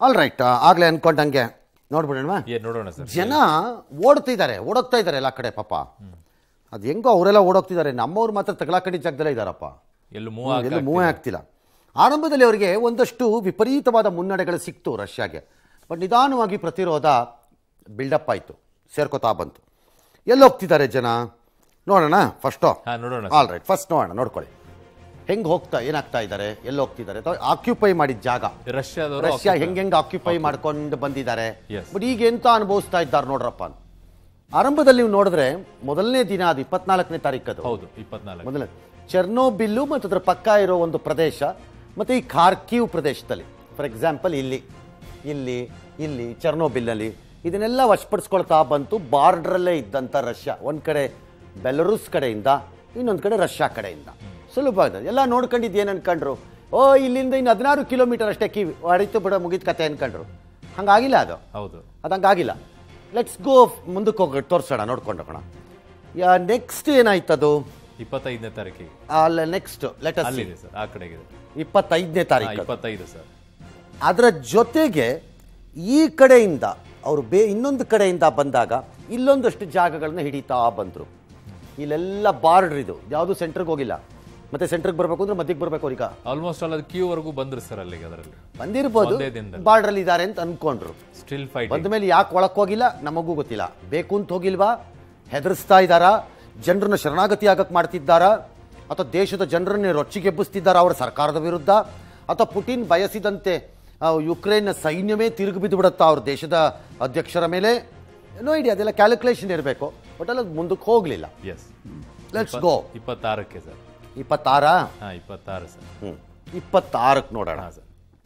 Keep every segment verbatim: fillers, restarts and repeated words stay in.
All right, ಆಗಲೇ ಅನ್ಕೊಂಡಂಗೆ ನೋಡ್ಬಿಡೋಣ. ನೋಡೋಣ sir. ಜನ ಓಡ್ತಿದ್ದಾರೆ, ಓಡೋಗ್ತಾ ಇದ್ದಾರೆ ಎಲ್ಲ ಕಡೆ ಪಾಪ. ಅದು ಹೆಂಗೋ ಅವರೆಲ್ಲ ಓಡೋಗ್ತಿದ್ದಾರೆ, ನಮ್ಮವ್ರು ಮಾತ್ರ ತಗಲಾಕಡಿ ಜಾಗದಲ್ಲೇ ಇದ್ದಾರಪ್ಪ, ಎಲ್ಲೂ ಎಲ್ಲೂ ಮೂವೇ ಆಗ್ತಿಲ್ಲ. ಆರಂಭದಲ್ಲಿ ಅವರಿಗೆ ಒಂದಷ್ಟು ವಿಪರೀತವಾದ ಮುನ್ನಡೆಗಳು ಸಿಕ್ತು ರಷ್ಯಾಗೆ, ಬಟ್ ನಿಧಾನವಾಗಿ ಪ್ರತಿರೋಧ ಬಿಲ್ಡಪ್ ಆಯಿತು, ಸೇರ್ಕೋತಾ ಬಂತು. ಎಲ್ಲಿ ಹೋಗ್ತಿದ್ದಾರೆ ಜನ ನೋಡೋಣ ಫಸ್ಟು. ನೋಡೋಣ. ಆಲ್ ರೈಟ್, ಫಸ್ಟ್ ನೋಡೋಣ, ನೋಡ್ಕೊಳ್ಳಿ ಹೆಂಗೆ ಹೋಗ್ತಾ ಏನಾಗ್ತಾ ಇದ್ದಾರೆ, ಎಲ್ಲಿ ಹೋಗ್ತಿದ್ದಾರೆ. ಆಕ್ಯುಪೈ ಮಾಡಿದ ಜಾಗ ರಷ್ಯಾದವರು, ರಷ್ಯಾ ಹೆಂಗೆ ಹೆಂಗೆ ಆಕ್ಯುಪೈ ಮಾಡ್ಕೊಂಡು ಬಂದಿದ್ದಾರೆ, ಬಟ್ ಈಗ ಎಂತ ಅನುಭವಿಸ್ತಾ ಇದ್ದಾರೆ ನೋಡ್ರಪ್ಪ. ಆರಂಭದಲ್ಲಿ ನೀವು ನೋಡಿದ್ರೆ ಮೊದಲನೇ ದಿನ ಅದು ಇಪ್ಪತ್ನಾಲ್ಕನೇ ತಾರೀಕದು, ಹೌದು ಇಪ್ಪತ್ನಾಲ್ಕು, ಮೊದಲನೇ ಚೆರ್ನೋಬಿಲ್ಲು ಮತ್ತು ಅದರ ಪಕ್ಕ ಇರೋ ಒಂದು ಪ್ರದೇಶ, ಮತ್ತು ಈ ಖಾರ್ಕಿವ್ ಪ್ರದೇಶದಲ್ಲಿ ಫಾರ್ ಎಕ್ಸಾಂಪಲ್ ಇಲ್ಲಿ ಇಲ್ಲಿ ಇಲ್ಲಿ ಚೆರ್ನೋಬಿಲ್ನಲ್ಲಿ ಇದನ್ನೆಲ್ಲ ವಶಪಡಿಸ್ಕೊಳ್ತಾ ಬಂತು. ಬಾರ್ಡ್ರಲ್ಲೇ ಇದ್ದಂಥ ರಷ್ಯಾ ಒಂದು ಕಡೆ ಬೆಲರುಸ್ ಕಡೆಯಿಂದ, ಇನ್ನೊಂದು ಕಡೆ ರಷ್ಯಾ ಕಡೆಯಿಂದ ಸುಲಭವಾದ ಎಲ್ಲ ನೋಡ್ಕೊಂಡಿದ್ದು ಏನು ಅನ್ಕೊಂಡ್ರು, ಓ ಇಲ್ಲಿಂದ ಇನ್ನು ಹದಿನಾರು ಕಿಲೋಮೀಟರ್ ಅಷ್ಟೇ ಕಿವಿ ಹೊಡಿತು ಬಿಡೋ ಮುಗಿದ ಕತೆ ಅನ್ಕೊಂಡ್ರು. ಹಂಗಾಗಿಲ್ಲ ಅದು, ಹೌದು ಅದು ಹಂಗಾಗಿಲ್ಲ. ಲೆಟ್ಸ್ ಗೋ ಮುಂದಕ್ಕೆ ಹೋಗಿ ತೋರಿಸೋಣ, ನೋಡ್ಕೊಂಡೋಗೋಣ. ಯಾ ನೆಕ್ಸ್ಟ್ ಏನಾಯ್ತದು ಇಪ್ಪತ್ತೈದನೇ ತಾರೀಕಿಗೆ, ಅಲ್ಲ ನೆಕ್ಸ್ಟ್ ಲೆಟಸ್ ಸರ್ ಆ ಕಡೆಗೆ ಇಪ್ಪತ್ತೈದನೇ ತಾರೀಕು ಇಪ್ಪತ್ತೈದು ಸರ್. ಅದರ ಜೊತೆಗೆ ಈ ಕಡೆಯಿಂದ ಅವರು ಬೇ ಇನ್ನೊಂದು ಕಡೆಯಿಂದ ಬಂದಾಗ ಇಲ್ಲೊಂದಷ್ಟು ಜಾಗಗಳನ್ನ ಹಿಡಿತಾ ಬಂದರು. ಇಲ್ಲೆಲ್ಲ ಬಾರ್ಡ್ರ್ ಇದು, ಯಾವುದು ಸೆಂಟ್ರಿಗೆ ಹೋಗಿಲ್ಲ. ಮತ್ತೆ ಸೆಂಟ್ರಿಗೆ ಬರಬೇಕು ಅಂದ್ರೆ ಮಧ್ಯಕ್ಕೆ ಬರಬೇಕು. ಅವ್ರೀಗ ಆಲ್ಮೋಸ್ಟ್ ಆಲ್ ಅದು ಕ್ಯೂ ವರೆಗೂ ಬಂದ್ರು ಸರ್, ಅಲ್ಲಿಗೆ ಅದರಲ್ಲಿ ಬಂದಿರ್ಬೋದು, ಬಾರ್ಡ್ರಲ್ಲಿ ಇದ್ದಾರೆ ಅಂತ ಅನ್ಕೊಂಡ್ರು. ಸ್ಟಿಲ್ ಫೈಟ್ ಬಂದ ಮೇಲೆ ಯಾಕೆ ಒಳಕ್ಕೆ ಹೋಗಿಲ್ಲ ನಮಗೂ ಗೊತ್ತಿಲ್ಲ. ಬೇಕು ಅಂತ ಹೋಗಿಲ್ವಾ, ಹೆದರ್ಸ್ತಾ ಇದ್ದಾರಾ, ಜನರನ್ನ ಶರಣಾಗತಿ ಆಗಕ್ಕೆ ಮಾಡ್ತಿದ್ದಾರಾ, ಅಥವಾ ದೇಶದ ಜನರನ್ನೇ ರೊಚ್ಚಿಗೆಬ್ಬಿಸ್ತಿದ್ದಾರಾ ಅವರ ಸರ್ಕಾರದ ವಿರುದ್ಧ, ಅಥವಾ ಪುಟಿನ್ ಬಯಸಿದಂತೆ ಯುಕ್ರೇನ್ನ ಸೈನ್ಯವೇ ತಿರುಗಿ ಬಿದ್ದು ಬಿಡುತ್ತಾ ಅವ್ರ ದೇಶದ ಅಧ್ಯಕ್ಷರ ಮೇಲೆ, ಏನೋ ಐಡಿಯಾ, ಅದೆಲ್ಲ ಕ್ಯಾಲ್ಕುಲೇಷನ್ ಇರಬೇಕು. ಬಟ್ ಅಲ್ಲ ಮುಂದಕ್ಕೆ ಹೋಗಲಿಲ್ಲ. ಎಸ್, ಲೆಟ್ಸ್ ಗೋ ಇಪ್ಪತ್ತಾರಕ್ಕೆ ಸರ್. ಇಪ್ಪತ್ತಾರ ಹಾಂ ಇಪ್ಪತ್ತಾರು ಸರ್. ಹ್ಞೂ ಇಪ್ಪತ್ತಾರಕ್ಕೆ ನೋಡೋಣ ಸರ್.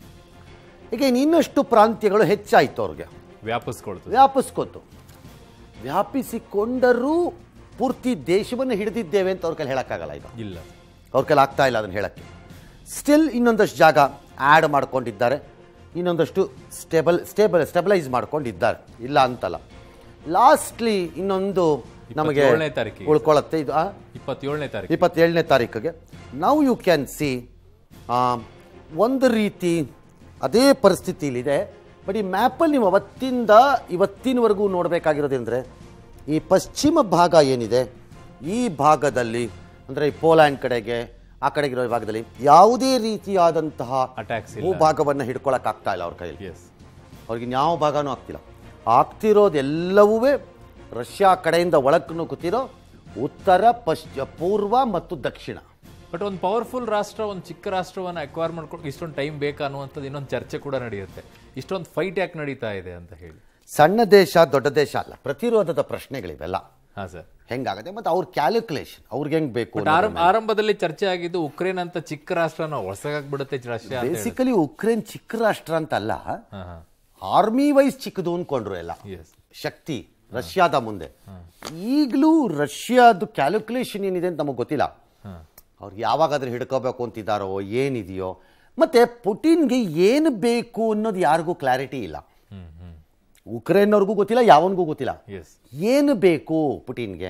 ಈಗ ಇನ್ನಷ್ಟು ಪ್ರಾಂತ್ಯಗಳು ಹೆಚ್ಚಾಯಿತು, ಅವ್ರಿಗೆ ವ್ಯಾಪಿಸ್ಕೊಳ್ತು ವ್ಯಾಪಿಸ್ಕೊತು ವ್ಯಾಪಿಸಿಕೊಂಡರೂ ಪೂರ್ತಿ ದೇಶವನ್ನು ಹಿಡಿದಿದ್ದೇವೆ ಅಂತ ಅವ್ರ ಕೈಲಿ ಹೇಳೋಕ್ಕಾಗಲ್ಲ. ಈಗ ಇಲ್ಲ, ಅವ್ರ ಕೈಲಿ ಆಗ್ತಾ ಇಲ್ಲ ಅದನ್ನು ಹೇಳೋಕ್ಕೆ. ಸ್ಟಿಲ್ ಇನ್ನೊಂದಷ್ಟು ಜಾಗ ಆ್ಯಡ್ ಮಾಡ್ಕೊಂಡಿದ್ದಾರೆ, ಇನ್ನೊಂದಷ್ಟು ಸ್ಟೇಬಲ್ ಸ್ಟೇಬಲ್ ಸ್ಟೆಬಲೈಸ್ ಮಾಡ್ಕೊಂಡಿದ್ದಾರೆ, ಇಲ್ಲ ಅಂತಲ್ಲ. ಲಾಸ್ಟ್ಲಿ ಇನ್ನೊಂದು ನಮಗೆ ಉಳ್ಕೊಳ್ಳುತ್ತೆ ಇದು ಇಪ್ಪತ್ತೇಳನೇ ತಾರೀಕು ಇಪ್ಪತ್ತೇಳನೇ ತಾರೀಕಿಗೆ ನಾವು ಯು ಕ್ಯಾನ್ ಸಿ ಒಂದು ರೀತಿ ಅದೇ ಪರಿಸ್ಥಿತಿಲಿದೆ. ಬಟ್ ಈ ಮ್ಯಾಪಲ್ಲಿ ನೀವು ಅವತ್ತಿಂದ ಇವತ್ತಿನವರೆಗೂ ನೋಡಬೇಕಾಗಿರೋದಂದರೆ ಈ ಪಶ್ಚಿಮ ಭಾಗ ಏನಿದೆ ಈ ಭಾಗದಲ್ಲಿ, ಅಂದರೆ ಈ ಪೋಲ್ಯಾಂಡ್ ಕಡೆಗೆ ಆ ಕಡೆಗಿರೋ ಭಾಗದಲ್ಲಿ ಯಾವುದೇ ರೀತಿಯಾದಂತಹ ಅಟ್ಯಾಕ್ಸ್ ಭೂಭಾಗವನ್ನು ಹಿಡ್ಕೊಳಕ್ಕಾಗ್ತಾ ಇಲ್ಲ ಅವ್ರ ಕೈಯಲ್ಲಿ. ಅವ್ರಿಗೆ ಯಾವ ಭಾಗನೂ ಆಗ್ತಿಲ್ಲ. ಆಗ್ತಿರೋದೆಲ್ಲವೂ ರಷ್ಯಾ ಕಡೆಯಿಂದ ಒಳಕ್ಕೆ ನುಗ್ಗುತ್ತಿರೋ ಉತ್ತರ, ಪಶ್ಚಿಮ, ಪೂರ್ವ ಮತ್ತು ದಕ್ಷಿಣ. ಬಟ್ ಒಂದು ಪವರ್ಫುಲ್ ರಾಷ್ಟ್ರ ಒಂದು ಚಿಕ್ಕ ರಾಷ್ಟ್ರವನ್ನು ಅಕ್ವೈರ್ ಮಾಡ್ಕೊಂಡು ಇಷ್ಟೊಂದು ಟೈಮ್ ಬೇಕಾ ಅನ್ನುವಂಥದ್ದು ಇನ್ನೊಂದು ಚರ್ಚೆ ಕೂಡ ನಡೆಯುತ್ತೆ. ಇಷ್ಟೊಂದು ಫೈಟ್ ಯಾಕೆ ನಡೀತಾ ಇದೆ ಅಂತ ಹೇಳಿ. ಸಣ್ಣ ದೇಶ ದೊಡ್ಡ ದೇಶ ಅಲ್ಲ, ಪ್ರತಿರೋಧದ ಪ್ರಶ್ನೆಗಳಿವೆಲ್ಲ. ಹಾಂ ಸರ್, ಹೆಂಗಾಗುತ್ತೆ ಮತ್ತು ಅವ್ರ ಕ್ಯಾಲ್ಕುಲೇಷನ್ ಅವ್ರಿಗೆ ಹೆಂಗ್ ಬೇಕು. ಆರಂಭದಲ್ಲಿ ಚರ್ಚೆ ಆಗಿದ್ದು ಉಕ್ರೇನ್ ಅಂತ ಚಿಕ್ಕ ರಾಷ್ಟ್ರನ ಹೊಸಗಾಗ್ಬಿಡುತ್ತೆ ರಷ್ಯಾ. ಬೇಸಿಕಲಿ ಉಕ್ರೇನ್ ಚಿಕ್ಕ ರಾಷ್ಟ್ರ ಅಂತಲ್ಲ, ಆರ್ಮಿ ವೈಸ್ ಚಿಕ್ಕದು ಅನ್ಕೊಂಡ್ರು ಎಲ್ಲ ಶಕ್ತಿ ರಷ್ಯಾದ ಮುಂದೆ. ಈಗಲೂ ರಷ್ಯಾದ ಕ್ಯಾಲ್ಕುಲೇಷನ್ ಏನಿದೆ ಅಂತ ನಮಗೆ ಗೊತ್ತಿಲ್ಲ. ಅವ್ರು ಯಾವಾಗಾದ್ರೂ ಹಿಡ್ಕೋಬೇಕು ಅಂತಿದ್ದಾರೋ ಏನಿದೆಯೋ, ಮತ್ತೆ ಪುಟಿನ್ಗೆ ಏನು ಬೇಕು ಅನ್ನೋದು ಯಾರಿಗೂ ಕ್ಲಾರಿಟಿ ಇಲ್ಲ. ಉಕ್ರೇನ್ನವ್ರಿಗೂ ಗೊತ್ತಿಲ್ಲ, ಯಾವನಿಗೂ ಗೊತ್ತಿಲ್ಲ ಏನು ಬೇಕು ಪುಟಿನ್ಗೆ.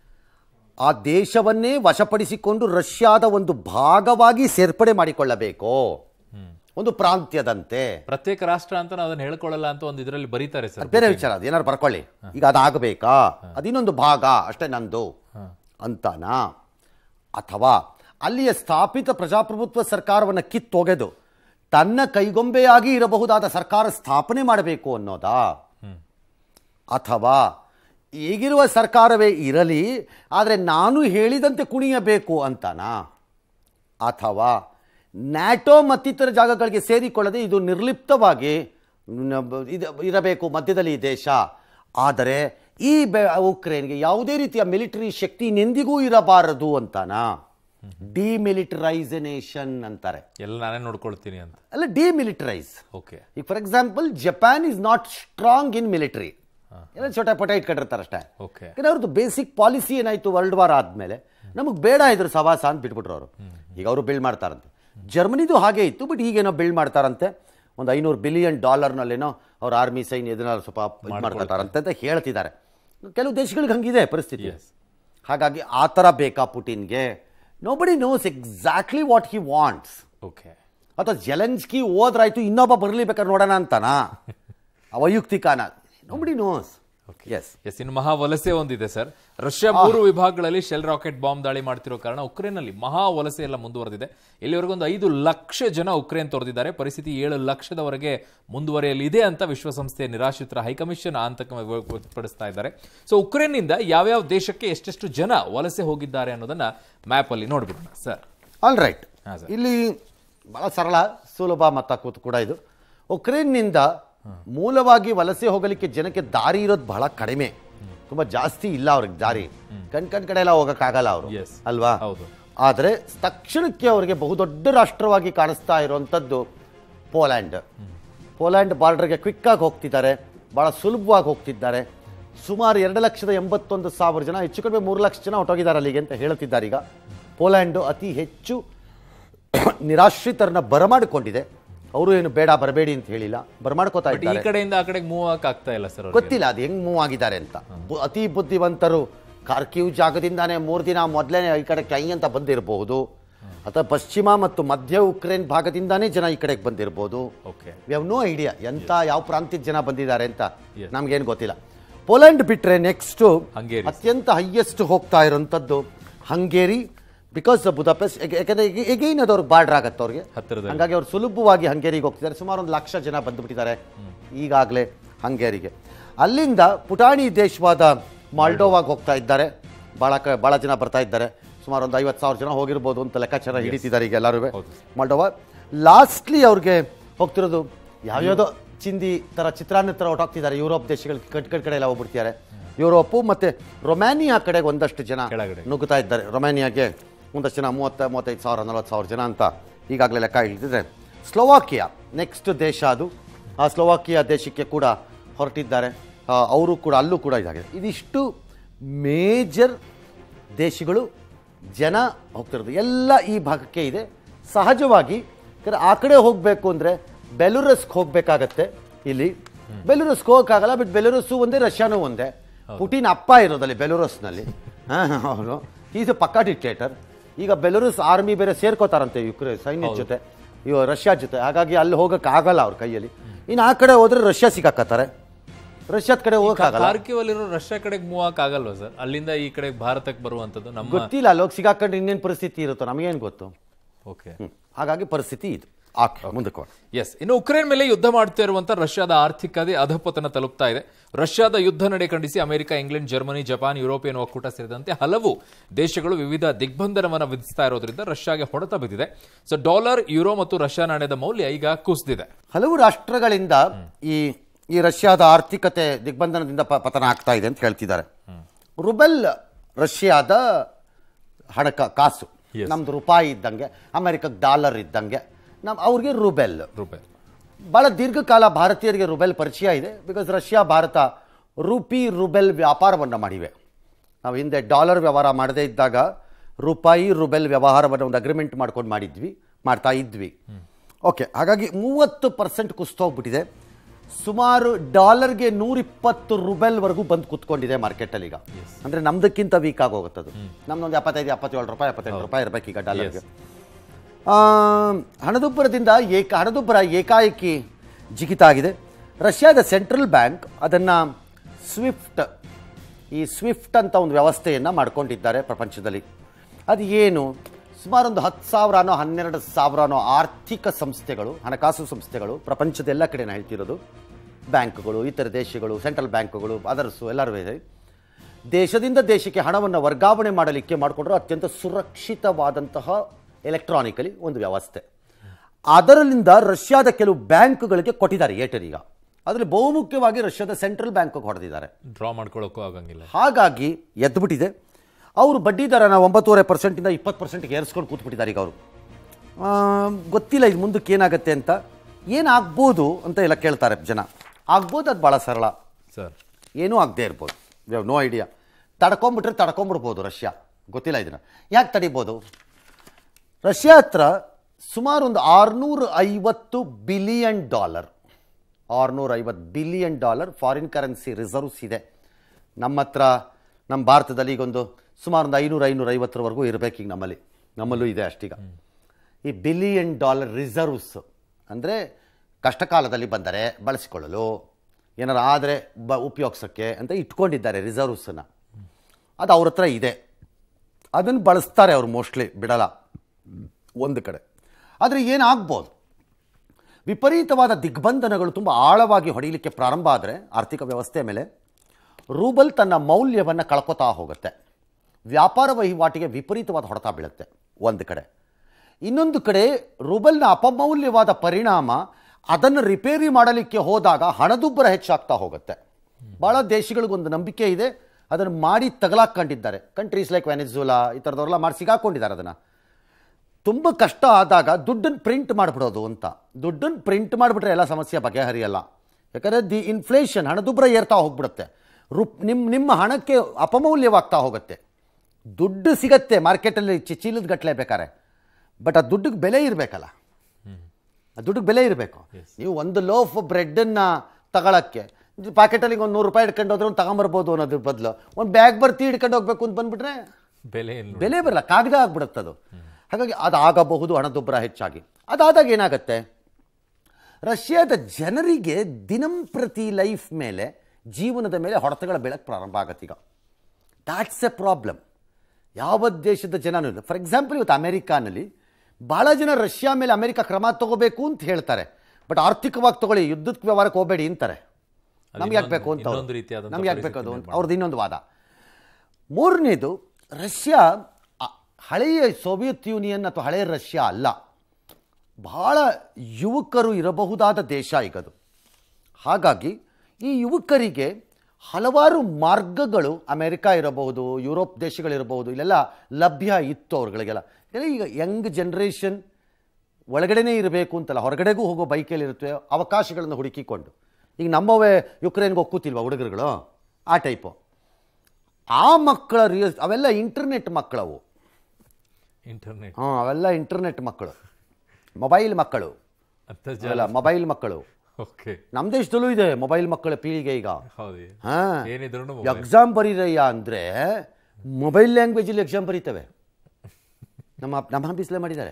ಆ ದೇಶವನ್ನೇ ವಶಪಡಿಸಿಕೊಂಡು ರಷ್ಯಾದ ಒಂದು ಭಾಗವಾಗಿ ಸೇರ್ಪಡೆ ಮಾಡಿಕೊಳ್ಳಬೇಕು, ಒಂದು ಪ್ರಾಂತ್ಯದಂತೆ. ಪ್ರತ್ಯೇಕ ರಾಷ್ಟ್ರ ಅಂತ ನಾವು ಅದನ್ನ ಹೇಳ್ಕೊಳ್ಳಲ್ಲ ಅಂತ ಒಂದು ಇದರಲ್ಲಿ ಬರೀತಾರೆ ಸರ್. ಬೇರೆ ವಿಚಾರ, ಅದು ಏನಾದ್ರು ಬರ್ಕೊಳ್ಳಿ. ಈಗ ಅದಾಗಬೇಕಾ, ಅದಿನ್ನೊಂದು ಭಾಗ ಅಷ್ಟೇ ನಂದು ಅಂತಾನಾ, ಅಥವಾ ಅಲ್ಲಿಯ ಸ್ಥಾಪಿತ ಪ್ರಜಾಪ್ರಭುತ್ವ ಸರ್ಕಾರವನ್ನು ಕಿತ್ತೊಗೆದು ತನ್ನ ಕೈಗೊಂಬೆಯಾಗಿ ಇರಬಹುದಾದ ಸರ್ಕಾರ ಸ್ಥಾಪನೆ ಮಾಡಬೇಕು ಅನ್ನೋದಾ, ಅಥವಾ ಈಗಿರುವ ಸರ್ಕಾರವೇ ಇರಲಿ ಆದರೆ ನಾನು ಹೇಳಿದಂತೆ ಕುಣಿಯಬೇಕು ಅಂತಾನಾ, ಅಥವಾ ನ್ಯಾಟೋ ಮತ್ತಿತರ ಜಾಗಗಳಿಗೆ ಸೇರಿಕೊಳ್ಳದೆ ಇದು ನಿರ್ಲಿಪ್ತವಾಗಿ ಇರಬೇಕು ಮಧ್ಯದಲ್ಲಿ ಈ ದೇಶ, ಆದರೆ ಈ ಉಕ್ರೇನ್ಗೆ ಯಾವುದೇ ರೀತಿಯ ಮಿಲಿಟರಿ ಶಕ್ತಿ ನೆಂದಿಗೂ ಇರಬಾರದು ಅಂತಾನಾ. ಡಿಮಿಲಿಟರೈಸೇಷನ್ ಅಂತಾರೆ. ಎಲ್ಲ ನಾನೇ ನೋಡ್ಕೊಳ್ತೀನಿ ಅಂತ ಅಲ್ಲ, ಡಿಮಿಲಿಟರೈಸ್. ಓಕೆ, ಈಗ for example Japan is not strong in military, ಎಲ್ಲ ಚೋಟ ಪಟ ಇಟ್ಕೊಂಡಿರ್ತಾರೆ ಅಷ್ಟೇ. ಯಾಕಂದ್ರೆ ಅವ್ರದ್ದು ಬೇಸಿಕ್ ಪಾಲಿಸಿ ಏನಾಯ್ತು, ವರ್ಲ್ಡ್ ವಾರ್ ಆದ್ಮೇಲೆ ನಮಗೆ ಬೇಡ ಇದ್ರು ಸವಾಸ ಅಂತ ಬಿಟ್ಬಿಟ್ರು ಅವರು. ಈಗ ಅವರು ಬಿಲ್ಡ್ ಮಾಡ್ತಾರಂತೆ. ಜರ್ಮನಿದು ಹಾಗೆ ಇತ್ತು, ಬಟ್ ಈಗೇನೋ ಬಿಲ್ಡ್ ಮಾಡ್ತಾರಂತೆ. ಒಂದು ಐನೂರು ಬಿಲಿಯನ್ ಡಾಲರ್ನಲ್ಲೇನೋ ಅವ್ರ ಆರ್ಮಿ ಸೈನ್ಯ ಇದನ್ನ ಸ್ವಲ್ಪ ಇದು ಮಾಡ್ಕೊಳ್ತಾರಂತೆ ಅಂತ ಹೇಳ್ತಿದ್ದಾರೆ. ಕೆಲವು ದೇಶಗಳಿಗೆ ಹಂಗಿದೆ ಪರಿಸ್ಥಿತಿ. ಹಾಗಾಗಿ ಆ ಥರ ಬೇಕಾ ಪುಟಿನ್ಗೆ? Nobody knows exactly what he wants. Okay, ಅಥವಾ ಜೆಲೆನ್ಸ್ಕಿ ಹೋದ್ರಾಯ್ತು ಇನ್ನೊಬ್ಬ ಬರಲಿ ಬೇಕಾದ್ರೆ ನೋಡೋಣ ಅಂತಾನಾ ವೈಯಕ್ತಿಕನ ನೋಬಡಿ ನೋಸ್. ಎಸ್ ಎಸ್ ಇನ್ನು ಮಹಾ ವಲಸೆ ಒಂದಿದೆ ಸರ್. ರಷ್ಯಾ ಮೂರು ವಿಭಾಗಗಳಲ್ಲಿ ಶೆಲ್ ರಾಕೆಟ್ ಬಾಂಬ್ ದಾಳಿ ಮಾಡ್ತಿರೋ ಕಾರಣ ಉಕ್ರೇನ್ ಅಲ್ಲಿ ಮಹಾ ವಲಸೆ ಎಲ್ಲ ಮುಂದುವರೆದಿದೆ. ಇಲ್ಲಿವರೆಗೂ ಒಂದು ಐದು ಲಕ್ಷ ಜನ ಉಕ್ರೇನ್ ತೊರೆದಿದ್ದಾರೆ. ಪರಿಸ್ಥಿತಿ ಏಳು ಲಕ್ಷದವರೆಗೆ ಮುಂದುವರಿಯಲಿದೆ ಅಂತ ವಿಶ್ವಸಂಸ್ಥೆಯ ನಿರಾಶ್ರಿತರ ಹೈಕಮಿಷನ್ ಆತಂಕ ವ್ಯಕ್ತಪಡಿಸ್ತಾ ಇದ್ದಾರೆ. ಸೊ ಉಕ್ರೇನ್ನಿಂದ ಯಾವ್ಯಾವ ದೇಶಕ್ಕೆ ಎಷ್ಟೆಷ್ಟು ಜನ ವಲಸೆ ಹೋಗಿದ್ದಾರೆ ಅನ್ನೋದನ್ನ ಮ್ಯಾಪ್ ಅಲ್ಲಿ ನೋಡ್ಬಿಡೋಣ ಸರ್. ಆಲ್ ರೈಟ್, ಇಲ್ಲಿ ಬಹಳ ಸರಳ ಸುಲಭ ಮತ ಕೂತು ಕೂಡ ಇದು. ಉಕ್ರೇನ್ನಿಂದ ಮೂಲವಾಗಿ ವಲಸೆ ಹೋಗಲಿಕ್ಕೆ ಜನಕ್ಕೆ ದಾರಿ ಇರೋದು ಬಹಳ ಕಡಿಮೆ, ತುಂಬಾ ಜಾಸ್ತಿ ಇಲ್ಲ ಅವ್ರಿಗೆ ದಾರಿ. ಕಣ್ ಕಣ್ ಕಡೆ ಎಲ್ಲ ಹೋಗಕ್ಕಾಗಲ್ಲ ಅವರು ಅಲ್ವಾ. ಆದರೆ ತಕ್ಷಣಕ್ಕೆ ಅವರಿಗೆ ಬಹುದೊಡ್ಡ ರಾಷ್ಟ್ರವಾಗಿ ಕಾಣಿಸ್ತಾ ಇರುವಂಥದ್ದು ಪೋಲ್ಯಾಂಡ್. ಪೋಲ್ಯಾಂಡ್ ಬಾರ್ಡರ್ಗೆ ಕ್ವಿಕ್ ಆಗಿ ಹೋಗ್ತಿದ್ದಾರೆ, ಬಹಳ ಸುಲಭವಾಗಿ ಹೋಗ್ತಿದ್ದಾರೆ. ಸುಮಾರು ಎರಡು ಲಕ್ಷದ ಎಂಬತ್ತೊಂದು ಸಾವಿರ ಜನ, ಹೆಚ್ಚು ಕಡಿಮೆ ಮೂರು ಲಕ್ಷ ಜನ ಹೊಟ್ಟೋಗಿದ್ದಾರೆ ಅಲ್ಲಿಗೆ ಅಂತ ಹೇಳ್ತಿದ್ದಾರೆ. ಈಗ ಪೋಲ್ಯಾಂಡು ಅತಿ ಹೆಚ್ಚು ನಿರಾಶ್ರಿತರನ್ನ ಬರಮಾಡಿಕೊಂಡಿದೆ. ಅವರು ಏನು ಬೇಡ ಬರಬೇಡಿ ಅಂತ ಹೇಳಿಲ್ಲ, ಬರಮಾಡ್ಕೋತಾ ಇದ್ದಾರೆ. ಈ ಕಡೆಯಿಂದ ಆ ಕಡೆಗೆ ಮೂವ್ ಆಗ್ತಾ ಇಲ್ಲ ಸರ್, ಗೊತ್ತಿಲ್ಲ ಅದು ಹೆಂಗ್ ಮೂವ್ ಆಗಿದ್ದಾರೆ ಅಂತ. ಅತಿ ಬುದ್ಧಿವಂತರು ಕಾರ್ಕಿವ್ ಜಾಗದಿಂದಾನೇ ಮೂರು ದಿನ ಮೊದಲೇ ಈ ಕಡೆ ಕೈ ಅಂತ ಬಂದಿರಬಹುದು, ಅಥವಾ ಪಶ್ಚಿಮ ಮತ್ತು ಮಧ್ಯ ಉಕ್ರೇನ್ ಭಾಗದಿಂದಾನೇ ಜನ ಈ ಕಡೆಗೆ ಬಂದಿರಬಹುದು. ವಿ ಹ್ಯಾವ್ ನೋ ಐಡಿಯಾ ಎಂತ ಯಾವ ಪ್ರಾಂತ್ಯದ ಜನ ಬಂದಿದ್ದಾರೆ ಅಂತ ನಮ್ಗೇನು ಗೊತ್ತಿಲ್ಲ. ಪೋಲೆಂಡ್ ಬಿಟ್ರೆ ನೆಕ್ಸ್ಟ್ ಅತ್ಯಂತ ಹೈಯೆಸ್ಟ್ ಹೋಗ್ತಾ ಇರುವಂತದ್ದು ಹಂಗೇರಿ. ಬಿಕಾಸ್ ಬುದಾಪೆಸ್ಟ್ ಯಾಕಂದ್ರೆ ಎಗೈನ್ ಅದು ಅವ್ರಿಗೆ ಬಾರ್ಡರ್ ಆಗತ್ತೆ ಅವ್ರಿಗೆ, ಹಂಗಾಗಿ ಅವ್ರು ಸುಲಭವಾಗಿ ಹಂಗೇರಿಗೆ ಹೋಗ್ತಿದ್ದಾರೆ. ಸುಮಾರು ಒಂದು ಲಕ್ಷ ಜನ ಬಂದುಬಿಟ್ಟಿದ್ದಾರೆ ಈಗಾಗಲೇ ಹಂಗೇರಿಗೆ. ಅಲ್ಲಿಂದ ಪುಟಾಣಿ ದೇಶವಾದ ಮಾಲ್ಡೋವಾಗೆ ಹೋಗ್ತಾ ಇದ್ದಾರೆ, ಭಾಳ ಕ ಭಾಳ ಜನ ಬರ್ತಾ ಇದ್ದಾರೆ. ಸುಮಾರು ಒಂದು ಐವತ್ತು ಸಾವಿರ ಜನ ಹೋಗಿರ್ಬೋದು ಅಂತ ಲೆಕ್ಕಾಚಾರ ಹಿಡಿತಿದ್ದಾರೆ ಈಗ ಎಲ್ಲರೂ. ಮಾಲ್ಡೋವಾ ಲಾಸ್ಟ್ಲಿ ಅವ್ರಿಗೆ ಹೋಗ್ತಿರೋದು ಯಾವ್ಯಾವುದೋ ಚಿಂದಿ ಥರ ಚಿತ್ರಾನ್ನ ಥರ ಹೊಟ್ಟೋಗ್ತಿದ್ದಾರೆ. ಯುರೋಪ್ ದೇಶಗಳಿಗೆ ಕಟ್ ಕಟ್ ಕಡೆ ಎಲ್ಲ ಹೋಗ್ಬಿಡ್ತಿದ್ದಾರೆ. ಯುರೋಪು ಮತ್ತು ರೊಮ್ಯಾನಿಯಾ ಕಡೆಗೆ ಒಂದಷ್ಟು ಜನ ನುಗ್ಗುತ್ತಾ ಇದ್ದಾರೆ. ರೊಮ್ಯಾನಿಯಾಗೆ ಒಂದಷ್ಟು ಜನ ಮೂವತ್ತ ಮೂವತ್ತೈದು ಸಾವಿರ ನಲ್ವತ್ತು ಸಾವಿರ ಜನ ಅಂತ ಈಗಾಗಲೇ ಲೆಕ್ಕ ಹಿಡಿದಿದ್ರೆ. ಸ್ಲೋವಾಕಿಯಾ ನೆಕ್ಸ್ಟ್ ದೇಶ, ಅದು ಆ ಸ್ಲೋವಾಕಿಯಾ ದೇಶಕ್ಕೆ ಕೂಡ ಹೊರಟಿದ್ದಾರೆ ಅವರು ಕೂಡ, ಅಲ್ಲೂ ಕೂಡ ಇದಾಗಿದೆ. ಇದಿಷ್ಟು ಮೇಜರ್ ದೇಶಗಳು ಜನ ಹೋಗ್ತಿರೋದು ಎಲ್ಲ ಈ ಭಾಗಕ್ಕೆ ಇದೆ. ಸಹಜವಾಗಿ ಆ ಕಡೆ ಹೋಗಬೇಕು ಅಂದರೆ ಬೆಲುರಸ್ಗೆ ಹೋಗಬೇಕಾಗತ್ತೆ. ಇಲ್ಲಿ ಬೆಲುರಸ್ಗೆ ಹೋಗೋಕ್ಕಾಗಲ್ಲ, ಬಟ್ ಬೆಲುರಸ್ಸು ಒಂದೇ, ರಷ್ಯಾನೂ ಒಂದೇ. ಪುಟಿನ್ ಅಪ್ಪ ಇರೋದಲ್ಲಿ ಬೆಲುರಸ್ನಲ್ಲಿ, ಹಾಂ ಅವನು ಈಸ್ ಎ ಪಕ್ಕಾ ಡಿಕ್ಟೇಟರ್. ಈಗ ಬೆಲುರಸ್ ಆರ್ಮಿ ಬೇರೆ ಸೇರ್ಕೋತಾರಂತೆ ಯುಕ್ರೇನ್ ಸೈನ್ಯದ ಜೊತೆ, ಇವ ರಷ್ಯಾ ಜೊತೆ. ಹಾಗಾಗಿ ಅಲ್ಲಿ ಹೋಗೋಕ್ಕಾಗಲ್ಲ ಅವ್ರ ಕೈಯಲ್ಲಿ. ಇನ್ನು ಆ ಕಡೆ ಹೋದ್ರೆ ರಷ್ಯಾ ಸಿಕ್ಕಾಕತ್ತಾರೆ, ರಷ್ಯಾದ ಕಡೆ ಹೋಗಕ್ಕಾಗಲ್ಲ. ಖಾರ್ಕಿವಲ್ಲಿರೋ ರಷ್ಯಾ ಕಡೆಗೆ ಮೂವ್ ಆಗಲ್ವಾ ಸರ್? ಅಲ್ಲಿಂದ ಈ ಕಡೆ ಭಾರತಕ್ಕೆ ಬರುವಂತದ್ದು ನಮ್ಮ ಗೊತ್ತಿಲ್ಲ. ಅಲ್ಲಿ ಹೋಗಿ ಸಿಗಾಕೊಂಡು ಇನ್ನೇನು ಪರಿಸ್ಥಿತಿ ಇರುತ್ತೋ ನಮಗೇನು ಗೊತ್ತು. ಓಕೆ, ಹಾಗಾಗಿ ಪರಿಸ್ಥಿತಿ ಇದು. ಮುಂದಕ್ಕೆ ಎಸ್ ಇನ್ನು ಉಕ್ರೇನ್ ಮೇಲೆ ಯುದ್ಧ ಮಾಡ್ತಾ ಇರುವಂತಹ ರಷ್ಯಾದ ಆರ್ಥಿಕತೆ ಅಧಪತನ ತಲುಪ್ತಾ ಇದೆ. ರಷ್ಯಾದ ಯುದ್ಧ ನಡೆ ಖಂಡಿಸಿ America, England, Germany, Japan, European ಒಕ್ಕೂಟ ಸೇರಿದಂತೆ ಹಲವು ದೇಶಗಳು ವಿವಿಧ ದಿಗ್ಬಂಧನವನ್ನು ವಿಧಿಸ್ತಾ ಇರೋದ್ರಿಂದ ರಷ್ಯಾಗೆ ಹೊಡೆತ ಬಿದ್ದಿದೆ. ಸೊ ಡಾಲರ್, ಯುರೋ ಮತ್ತು ರಷ್ಯಾ ನಾಣ್ಯದ ಮೌಲ್ಯ ಈಗ ಕುಸಿದಿದೆ. ಹಲವು ರಾಷ್ಟ್ರಗಳಿಂದ ಈ ಈ ರಷ್ಯಾದ ಆರ್ಥಿಕತೆ ದಿಗ್ಬಂಧನದಿಂದ ಪತನ ಆಗ್ತಾ ಇದೆ ಅಂತ ಹೇಳ್ತಿದ್ದಾರೆ. ರುಬೆಲ್ ರಷ್ಯಾದ ಹಣಕ ಕಾಸು, ನಮ್ದು ರೂಪಾಯಿ ಇದ್ದಂಗೆ, ಅಮೆರಿಕಕ್ಕೆ ಡಾಲರ್ ಇದ್ದಂಗೆ, ನಮ್ಮ ಅವ್ರಿಗೆ ರುಬೆಲ್. ರುಬೆಲ್ ಭಾಳ ದೀರ್ಘಕಾಲ ಭಾರತೀಯರಿಗೆ ರುಬೆಲ್ ಪರಿಚಯ ಇದೆ. ಬಿಕಾಸ್ ರಷ್ಯಾ ಭಾರತ ರುಪಿ ರುಬೆಲ್ ವ್ಯಾಪಾರವನ್ನು ಮಾಡಿವೆ. ನಾವು ಹಿಂದೆ ಡಾಲರ್ ವ್ಯವಹಾರ ಮಾಡದೇ ಇದ್ದಾಗ ರೂಪಾಯಿ ರುಬೆಲ್ ವ್ಯವಹಾರವನ್ನು ಒಂದು ಅಗ್ರಿಮೆಂಟ್ ಮಾಡ್ಕೊಂಡು ಮಾಡಿದ್ವಿ ಮಾಡ್ತಾ ಇದ್ವಿ. ಓಕೆ, ಹಾಗಾಗಿ ಮೂವತ್ತು ಪರ್ಸೆಂಟ್ ಕುಸ್ತೋಗ್ಬಿಟ್ಟಿದೆ. ಸುಮಾರು ಡಾಲರ್ಗೆ ನೂರಿಪ್ಪತ್ತು ರುಬೆಲ್ವರೆಗೂ ಬಂದು ಕುತ್ಕೊಂಡಿದೆ ಮಾರ್ಕೆಟಲ್ಲಿ ಈಗ. ಅಂದರೆ ನಮ್ದಕ್ಕಿಂತ ವೀಕ್ ಆಗಿ ಹೋಗುತ್ತದು. ನಮ್ದೊಂದು ಎಪ್ಪತ್ತೈದು ಎಪ್ಪತ್ತೇಳು ರೂಪಾಯಿ ಎಪ್ಪತ್ತೆಂಟು ರೂಪಾಯಿ ಇರಬೇಕು ಈಗ ಡಾಲರ್ಗೆ. ಹಣದುಬ್ಬರದಿಂದ ಏಕ ಹಣದುಬ್ಬರ ಏಕಾಏಕಿ ಜಿಗಿತಾಗಿದೆ. ರಷ್ಯಾದ ಸೆಂಟ್ರಲ್ ಬ್ಯಾಂಕ್ ಅದನ್ನು ಸ್ವಿಫ್ಟ್ ಈ ಸ್ವಿಫ್ಟ್ ಅಂತ ಒಂದು ವ್ಯವಸ್ಥೆಯನ್ನು ಮಾಡ್ಕೊಂಡಿದ್ದಾರೆ ಪ್ರಪಂಚದಲ್ಲಿ. ಅದು ಏನು, ಸುಮಾರು ಒಂದು ಹತ್ತು ಸಾವಿರನೋ ಹನ್ನೆರಡು ಸಾವಿರನೋ ಆರ್ಥಿಕ ಸಂಸ್ಥೆಗಳು, ಹಣಕಾಸು ಸಂಸ್ಥೆಗಳು ಪ್ರಪಂಚದೆಲ್ಲ ಕಡೆ ನಾನು ಹೇಳ್ತಿರೋದು, ಬ್ಯಾಂಕ್ಗಳು, ಇತರ ದೇಶಗಳು, ಸೆಂಟ್ರಲ್ ಬ್ಯಾಂಕ್ಗಳು, ಅದರ್ಸು ಎಲ್ಲರೂ ಇದೆ, ದೇಶದಿಂದ ದೇಶಕ್ಕೆ ಹಣವನ್ನು ವರ್ಗಾವಣೆ ಮಾಡಲಿಕ್ಕೆ ಮಾಡಿಕೊಂಡ್ರೆ ಅತ್ಯಂತ ಸುರಕ್ಷಿತವಾದಂತಹ ಎಲೆಕ್ಟ್ರಾನಿಕಲಿ ಒಂದು ವ್ಯವಸ್ಥೆ. ಅದರಲ್ಲಿಂದ ರಷ್ಯಾದ ಕೆಲವು ಬ್ಯಾಂಕ್ಗಳಿಗೆ ಕೊಟ್ಟಿದ್ದಾರೆ ಏಟರ್. ಈಗ ಅದರಲ್ಲಿ ಬಹುಮುಖ್ಯವಾಗಿ ರಷ್ಯಾದ ಸೆಂಟ್ರಲ್ ಬ್ಯಾಂಕ್ಗೆ ಹೊಡೆದಿದ್ದಾರೆ, ಡ್ರಾ ಮಾಡ್ಕೊಳ್ಳೋಕ್ಕೂ ಆಗಂಗಿಲ್ಲ. ಹಾಗಾಗಿ ಎದ್ದುಬಿಟ್ಟಿದೆ. ಅವರು ಬಡ್ಡಿ ದರನ ಒಂಬತ್ತೂವರೆ ಪರ್ಸೆಂಟಿಂದ ಇಪ್ಪತ್ತು ಪರ್ಸೆಂಟ್ಗೆ ಏರಿಸ್ಕೊಂಡು ಕೂತ್ಬಿಟ್ಟಿದ್ದಾರೆ. ಈಗ ಅವರು ಗೊತ್ತಿಲ್ಲ ಇದು ಮುಂದಕ್ಕೆ ಏನಾಗುತ್ತೆ ಅಂತ. ಏನಾಗ್ಬೋದು ಅಂತ ಎಲ್ಲ ಕೇಳ್ತಾರೆ ಜನ. ಆಗ್ಬೋದು, ಅದು ಭಾಳ ಸರಳ ಸರ್, ಏನೂ ಆಗದೆ ಇರ್ಬೋದು. We have no idea. ತಡ್ಕೊಂಬಿಟ್ರೆ ತಡ್ಕೊಂಬಿಡ್ಬೋದು ರಷ್ಯಾ, ಗೊತ್ತಿಲ್ಲ ಇದನ್ನು ಯಾಕೆ ತಡಿಬೋದು. ರಷ್ಯಾ ಹತ್ರ ಸುಮಾರು ಒಂದು ಆರುನೂರ ಐವತ್ತು ಬಿಲಿಯನ್ ಡಾಲರ್ ಆರುನೂರ ಐವತ್ತು billion dollar foreign currency reserves ಇದೆ. ನಮ್ಮ ಹತ್ರ ನಮ್ಮ ಭಾರತದಲ್ಲಿ ಈಗೊಂದು ಸುಮಾರು ಒಂದು ಐನೂರು ಐನೂರ ಐವತ್ತರವರೆಗೂ ಇರಬೇಕು ಈಗ ನಮ್ಮಲ್ಲಿ, ನಮ್ಮಲ್ಲೂ ಇದೆ ಅಷ್ಟೀಗ. ಈ ಬಿಲಿಯನ್ ಡಾಲರ್ ರಿಸರ್ವ್ಸ್ ಅಂದರೆ ಕಷ್ಟಕಾಲದಲ್ಲಿ ಬಂದರೆ ಬಳಸಿಕೊಳ್ಳಲು, ಏನಾರು ಆದರೆ ಬ ಉಪಯೋಗಿಸೋಕ್ಕೆ ಅಂತ ಇಟ್ಕೊಂಡಿದ್ದಾರೆ ರಿಸರ್ವ್ಸನ್ನು. ಅದು ಅವ್ರ ಹತ್ರ ಇದೆ, ಅದನ್ನು ಬಳಸ್ತಾರೆ ಅವರು, ಮೋಸ್ಟ್ಲಿ ಬಿಡಲ್ಲ ಒಂದು ಕಡೆ. ಆದರೆ ಏನಾಗ್ಬೋದು, ವಿಪರೀತವಾದ ದಿಗ್ಬಂಧನಗಳು ತುಂಬ ಆಳವಾಗಿ ಹೊಡೆಯಲಿಕ್ಕೆ ಪ್ರಾರಂಭ ಆದರೆ ಆರ್ಥಿಕ ವ್ಯವಸ್ಥೆ ಮೇಲೆ ರೂಬಲ್ ತನ್ನ ಮೌಲ್ಯವನ್ನು ಕಳ್ಕೊತಾ ಹೋಗುತ್ತೆ, ವ್ಯಾಪಾರ ವಹಿವಾಟಿಗೆ ವಿಪರೀತವಾದ ಹೊಡೆತ ಬೀಳುತ್ತೆ ಒಂದು ಕಡೆ. ಇನ್ನೊಂದು ಕಡೆ ರೂಬಲ್ನ ಅಪಮೌಲ್ಯವಾದ ಪರಿಣಾಮ ಅದನ್ನು ರಿಪೇರಿ ಮಾಡಲಿಕ್ಕೆ ಹೋದಾಗ ಹಣದುಬ್ಬರ ಹೆಚ್ಚಾಗ್ತಾ ಹೋಗುತ್ತೆ. ಭಾಳ ದೇಶಗಳಿಗೊಂದು ನಂಬಿಕೆ ಇದೆ, ಅದನ್ನು ಮಾಡಿ ತಗಲಾಕೊಂಡಿದ್ದಾರೆ. ಕಂಟ್ರೀಸ್ ಲೈಕ್ ವೆನೆಜುಲಾ ಈ ಥರದವರೆಲ್ಲ ಮಾಡಿ ಸಿಗಾಕೊಂಡಿದ್ದಾರೆ. ಅದನ್ನು ತುಂಬ ಕಷ್ಟ ಆದಾಗ ದುಡ್ಡನ್ನು ಪ್ರಿಂಟ್ ಮಾಡಿಬಿಡೋದು ಅಂತ. ದುಡ್ಡನ್ನು ಪ್ರಿಂಟ್ ಮಾಡಿಬಿಟ್ರೆ ಎಲ್ಲ ಸಮಸ್ಯೆ ಬಗೆಹರಿಯಲ್ಲ. ಯಾಕಂದರೆ ದಿ ಇನ್ಫ್ಲೇಷನ್, ಹಣದುಬ್ಬರ ಏರ್ತಾ ಹೋಗ್ಬಿಡುತ್ತೆ, ರುಪ್ ನಿಮ್ಮ ನಿಮ್ಮ ಹಣಕ್ಕೆ ಅಪಮೌಲ್ಯವಾಗ್ತಾ ಹೋಗುತ್ತೆ. ದುಡ್ಡು ಸಿಗತ್ತೆ ಮಾರ್ಕೆಟಲ್ಲಿ ಚೀಲದ ಗಟ್ಟಲೆ ಬೇಕಾರೆ, ಬಟ್ ಆ ದುಡ್ಡಿಗೆ ಬೆಲೆ ಇರಬೇಕಲ್ಲ, ಆ ದುಡ್ಡಿಗೆ ಬೆಲೆ ಇರಬೇಕು. ನೀವು ಒಂದು ಲೋಫ್ ಬ್ರೆಡ್ಡನ್ನು ತಗೊಳಕ್ಕೆ ಪ್ಯಾಕೆಟಲ್ಲಿ ಒಂದು ನೂರು ರೂಪಾಯಿ ಹಿಡ್ಕೊಂಡು ಹೋದ್ರೆ ಒಂದು ತಗೊಂಬರ್ಬೋದು ಅನ್ನೋದ್ರ ಬದಲು ಒಂದು ಬ್ಯಾಗ್ ಬರ್ತಿ ಹಿಡ್ಕೊಂಡು ಹೋಗ್ಬೇಕು ಅಂತ ಬಂದುಬಿಟ್ರೆ ಬೆಲೆ ಬೆಲೆ ಬರಲ್ಲ, ಕಾಗದ ಆಗ್ಬಿಡುತ್ತೆ ಅದು. ಹಾಗಾಗಿ ಅದಾಗಬಹುದು ಹಣದುಬ್ಬರ ಹೆಚ್ಚಾಗಿ. ಅದಾದಾಗ ಏನಾಗುತ್ತೆ, ರಷ್ಯಾದ ಜನರಿಗೆ ದಿನಂಪ್ರತಿ ಲೈಫ್ ಮೇಲೆ, ಜೀವನದ ಮೇಲೆ ಹೊಡೆತಗಳ ಬೀಳಕ್ಕೆ ಪ್ರಾರಂಭ ಆಗತ್ತೆ. ಈಗ ದಾಟ್ಸ್ ಎ ಪ್ರಾಬ್ಲಮ್. ಯಾವ ದೇಶದ ಜನನೂ ಇಲ್ಲ. ಫಾರ್ ಎಕ್ಸಾಂಪಲ್ ಇವತ್ತು ಅಮೆರಿಕಾನಲ್ಲಿ ಭಾಳ ಜನ ರಷ್ಯಾ ಮೇಲೆ ಅಮೆರಿಕ ಕ್ರಮ ತಗೋಬೇಕು ಅಂತ ಹೇಳ್ತಾರೆ, ಬಟ್ ಆರ್ಥಿಕವಾಗಿ ತಗೊಳ್ಳಿ, ಯುದ್ಧಕ್ಕೆ ವ್ಯವಹಾರಕ್ಕೆ ಹೋಗಬೇಡಿ ಅಂತಾರೆ. ನಮ್ಗೆ ಯಾಕಬೇಕು ಅಂತ, ನಮ್ಗೆ ಯಾಕಬೇಕು ಅದು ಅಂತ ಅವ್ರದ್ದು ಇನ್ನೊಂದು ವಾದ. ಮೂರನೇದು, ರಷ್ಯಾ ಹಳೆಯ ಸೋವಿಯತ್ ಯೂನಿಯನ್ ಅಥವಾ ಹಳೆಯ ರಷ್ಯಾ ಅಲ್ಲ, ಭಾಳ ಯುವಕರು ಇರಬಹುದಾದ ದೇಶ ಈಗದು. ಹಾಗಾಗಿ ಈ ಯುವಕರಿಗೆ ಹಲವಾರು ಮಾರ್ಗಗಳು ಅಮೆರಿಕ ಇರಬಹುದು, ಯುರೋಪ್ ದೇಶಗಳಿರಬಹುದು, ಇಲ್ಲೆಲ್ಲ ಲಭ್ಯ ಇತ್ತು ಅವ್ರುಗಳಿಗೆಲ್ಲ. ಈಗ ಯಂಗ್ ಜನ್ರೇಷನ್ ಒಳಗಡೆನೇ ಇರಬೇಕು ಅಂತಲ್ಲ, ಹೊರಗಡೆಗೂ ಹೋಗೋ ಬೈಕಲ್ಲಿರುತ್ತವೆ ಅವಕಾಶಗಳನ್ನು ಹುಡುಕಿಕೊಂಡು. ಈಗ ನಮ್ಮವೇ ಯುಕ್ರೇನ್ಗೆ ಹೋಗ್ಕೂತಿಲ್ವ ಹುಡುಗರುಗಳು, ಆ ಟೈಪು. ಆ ಮಕ್ಕಳ ರಿಯಲ್ ಅವೆಲ್ಲ ಇಂಟರ್ನೆಟ್ ಮಕ್ಕಳವು, ಇಂಟರ್ನೆಟ್ ಹಾಂ ಅವೆಲ್ಲ ಇಂಟರ್ನೆಟ್ ಮಕ್ಕಳು, ಮೊಬೈಲ್ ಮಕ್ಕಳು, ಅಲ್ಲ ಮೊಬೈಲ್ ಮಕ್ಕಳು. ನಮ್ಮ ದೇಶದಲ್ಲೂ ಇದೆ ಮೊಬೈಲ್ ಮಕ್ಕಳ ಪೀಳಿಗೆ ಈಗ. ಹಾಂ, ಎಕ್ಸಾಮ್ ಬರೀರಯ್ಯ ಅಂದರೆ ಮೊಬೈಲ್ ಲ್ಯಾಂಗ್ವೇಜಲ್ಲಿ ಎಕ್ಸಾಮ್ ಬರೀತವೆ. ನಮ್ಮ ನಮ್ಮ ಬಿಸಿಲೇ ಮಾಡಿದ್ದಾರೆ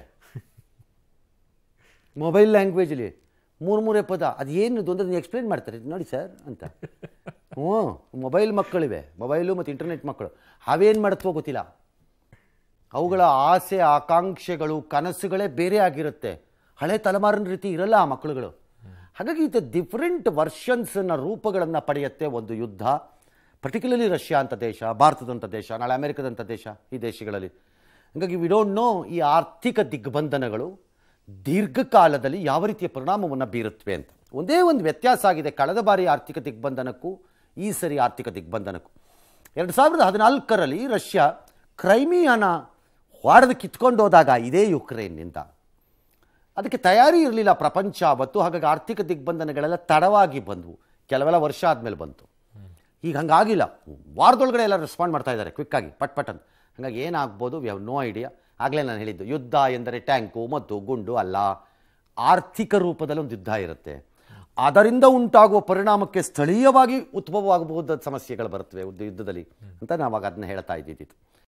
ಮೊಬೈಲ್ ಲ್ಯಾಂಗ್ವೇಜಲ್ಲಿ ಮೂರು ಮೂರೇ ಪದ. ಅದು ಏನು ಅಂದರೆ ನೀವು ಎಕ್ಸ್ಪ್ಲೇನ್ ಮಾಡ್ತಾರೆ ನೋಡಿ ಸರ್ ಅಂತ. ಹ್ಞೂ, ಮೊಬೈಲ್ ಮಕ್ಕಳಿವೆ, ಮೊಬೈಲು ಮತ್ತು ಇಂಟರ್ನೆಟ್ ಮಕ್ಕಳು. ಅವೇನು ಮಾಡುತ್ತೋ ಗೊತ್ತಿಲ್ಲ. ಅವುಗಳ ಆಸೆ, ಆಕಾಂಕ್ಷೆಗಳು, ಕನಸುಗಳೇ ಬೇರೆ ಆಗಿರುತ್ತೆ. ಹಳೆ ತಲೆಮಾರಿನ ರೀತಿ ಇರಲ್ಲ ಆ ಮಕ್ಕಳುಗಳು. ಹಾಗಾಗಿ ಇದು ಡಿಫ್ರೆಂಟ್ ವರ್ಷನ್ಸನ್ನ ರೂಪಗಳನ್ನು ಪಡೆಯುತ್ತೆ ಒಂದು ಯುದ್ಧ. ಪರ್ಟಿಕ್ಯುಲರ್ಲಿ ರಷ್ಯಾ ಅಂತ ದೇಶ, ಭಾರತದಂಥ ದೇಶ, ನಾಳೆ ಅಮೆರಿಕದಂಥ ದೇಶ, ಈ ದೇಶಗಳಲ್ಲಿ. ಹಾಗಾಗಿ ವಿ ಡೋಂಟ್ ನೋ ಈ ಆರ್ಥಿಕ ದಿಗ್ಬಂಧನಗಳು ದೀರ್ಘಕಾಲದಲ್ಲಿ ಯಾವ ರೀತಿಯ ಪರಿಣಾಮವನ್ನು ಬೀರುತ್ತವೆ ಅಂತ. ಒಂದೇ ಒಂದು ವ್ಯತ್ಯಾಸ ಆಗಿದೆ ಕಳೆದ ಬಾರಿ ಆರ್ಥಿಕ ದಿಗ್ಬಂಧನಕ್ಕೂ ಈ ಸರಿ ಆರ್ಥಿಕ ದಿಗ್ಬಂಧನಕ್ಕೂ. ಎರಡು ಸಾವಿರದ ಹದಿನಾಲ್ಕರಲ್ಲಿ ರಷ್ಯಾ ಕ್ರೈಮಿಯಾನ ಹೊಡೆದು ಕಿತ್ಕೊಂಡು ಹೋದಾಗ ಇದೇ ಯುಕ್ರೇನ್ನಿಂದ ಅದಕ್ಕೆ ತಯಾರಿ ಇರಲಿಲ್ಲ ಪ್ರಪಂಚ ಅವತ್ತು. ಹಾಗಾಗಿ ಆರ್ಥಿಕ ದಿಗ್ಬಂಧನಗಳೆಲ್ಲ ತಡವಾಗಿ ಬಂದವು, ಕೆಲವೆಲ್ಲ ವರ್ಷ ಆದಮೇಲೆ ಬಂತು. ಈಗ ಹಂಗಾಗಿಲ್ಲ, ವಾರದೊಳಗಡೆ ಎಲ್ಲ ರೆಸ್ಪಾಂಡ್ ಮಾಡ್ತಾ ಇದ್ದಾರೆ ಕ್ವಿಕ್ಕಾಗಿ, ಪಟ್ ಪಟ್ ಅಂತ. ಹಾಗಾಗಿ ಏನಾಗ್ಬೋದು ವಿ ಹ್ಯಾವ್ ನೋ ಐಡಿಯಾ. ಆಗಲೇ ನಾನು ಹೇಳಿದ್ದು, ಯುದ್ಧ ಎಂದರೆ ಟ್ಯಾಂಕು ಮತ್ತು ಗುಂಡು ಅಲ್ಲ, ಆರ್ಥಿಕ ರೂಪದಲ್ಲಿ ಒಂದು ಯುದ್ಧ ಇರುತ್ತೆ. ಅದರಿಂದ ಉಂಟಾಗುವ ಪರಿಣಾಮಕ್ಕೆ ಸ್ಥಳೀಯವಾಗಿ ಉದ್ಭವವಾಗಬಹುದಾದ ಸಮಸ್ಯೆಗಳು ಬರುತ್ತವೆ ಯುದ್ಧದಲ್ಲಿ ಅಂತ ನಾವಾಗ ಅದನ್ನ ಹೇಳ್ತಾ ಇದ್ದಿದ್ದು.